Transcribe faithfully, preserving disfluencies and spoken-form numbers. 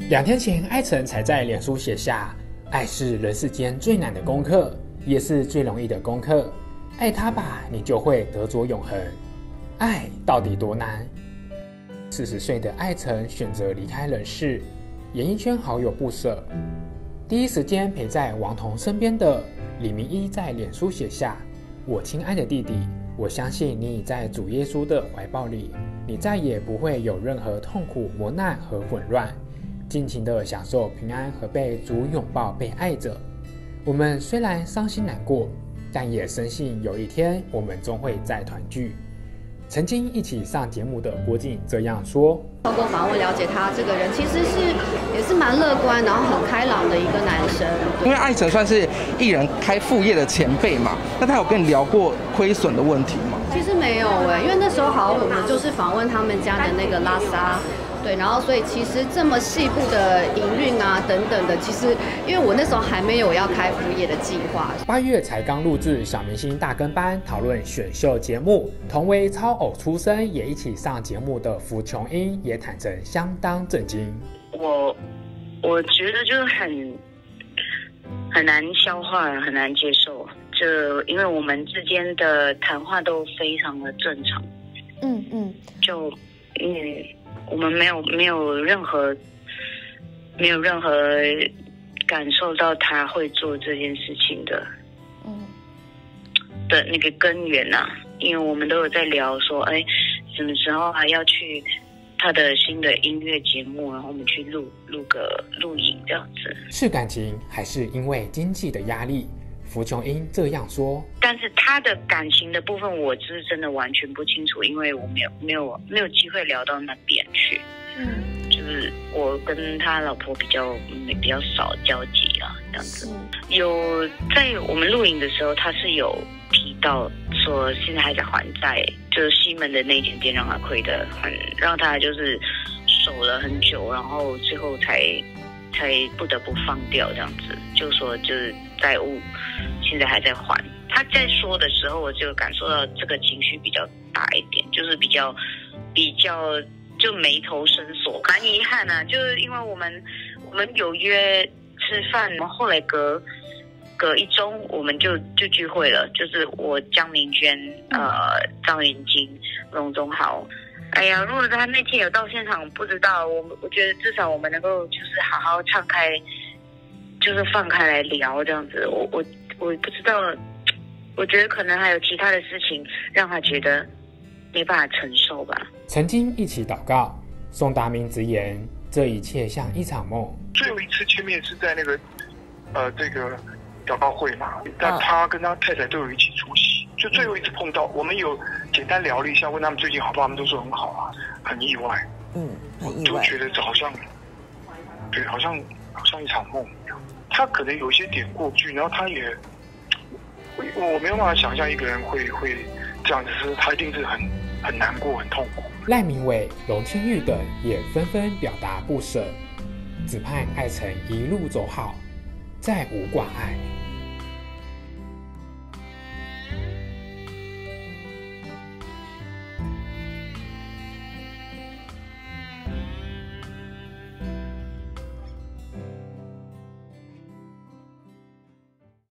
两天前，艾成才在脸书写下：“爱是人世间最难的功课，也是最容易的功课。爱他吧，你就会得着永恒。”爱到底多难？四十岁的艾成选择离开人世，演艺圈好友不舍。第一时间陪在王彤身边的李明一在脸书写下：“我亲爱的弟弟，我相信你已在主耶稣的怀抱里，你再也不会有任何痛苦、磨难和混乱。尽情地享受平安和被主拥抱、被爱着。我们虽然伤心难过，但也深信有一天我们终会再团聚。”曾经一起上节目的郭靖这样说：“ 透过访问了解他这个人，其实是也是蛮乐观，然后很开朗的一个男生。 因为艾成算是艺人开副业的前辈嘛，那他有跟你聊过亏损的问题吗？ 其实没有哎、欸，因为那时候好像我们就是访问他们家的那个拉萨。”对，然后所以其实这么细部的营运啊等等的，其实因为我那时候还没有要开副业的计划。 八月才刚录制小明星大跟班讨论选秀节目，同为超偶出身也一起上节目的福琼英也坦诚相当震惊。 我我觉得就是很很难消化，很难接受，就因为我们之间的谈话都非常的正常。 嗯嗯， 就嗯。我们没有没有任何没有任何感受到他会做这件事情的，嗯，的那个根源啊，因为我们都有在聊说，哎，什么时候还要去他的新的音乐节目，然后我们去录录个录影这样子。 是感情还是因为经济的压力？福琼英这样说。 但是他的感情的部分，我是真的完全不清楚，因为我没有没有没有机会聊到那边去。嗯，就是我跟他老婆比较比较少交集啊，这样子。有在我们录影的时候，他是有提到说现在还在还债，就是西门的那间店让他亏的很，让他就是守了很久，然后最后才才不得不放掉这样子，就说就是债务现在还在还。他在说的时候，我就感受到这个情绪比较大一点，就是比较比较就眉头深锁，蛮遗憾啊。就是因为我们我们有约吃饭，然后后来隔隔一周我们就就聚会了，就是我江明娟、呃张元金、龙宗豪。哎呀，如果他那天有到现场，不知道我我觉得至少我们能够就是好好敞开，就是放开来聊这样子。我我我不知道。我觉得可能还有其他的事情让他觉得没办法承受吧。 曾经一起祷告，宋达明直言，这一切像一场梦。 最后一次见面是在那个呃这个祷告会嘛，但他跟他太太都有一起出席，就最后一次碰到，我们有简单聊了一下，问他们最近好不好，他们都说很好啊，很意外。 嗯，很意外。 就觉得这好像，对，好像好像一场梦一样。他可能有一些点过不去，然后他也。我没有办法想象一个人会会这样子，是他一定是很很难过、很痛苦。 赖明伟、龙清玉等也纷纷表达不舍，只盼艾成一路走好，再无挂碍。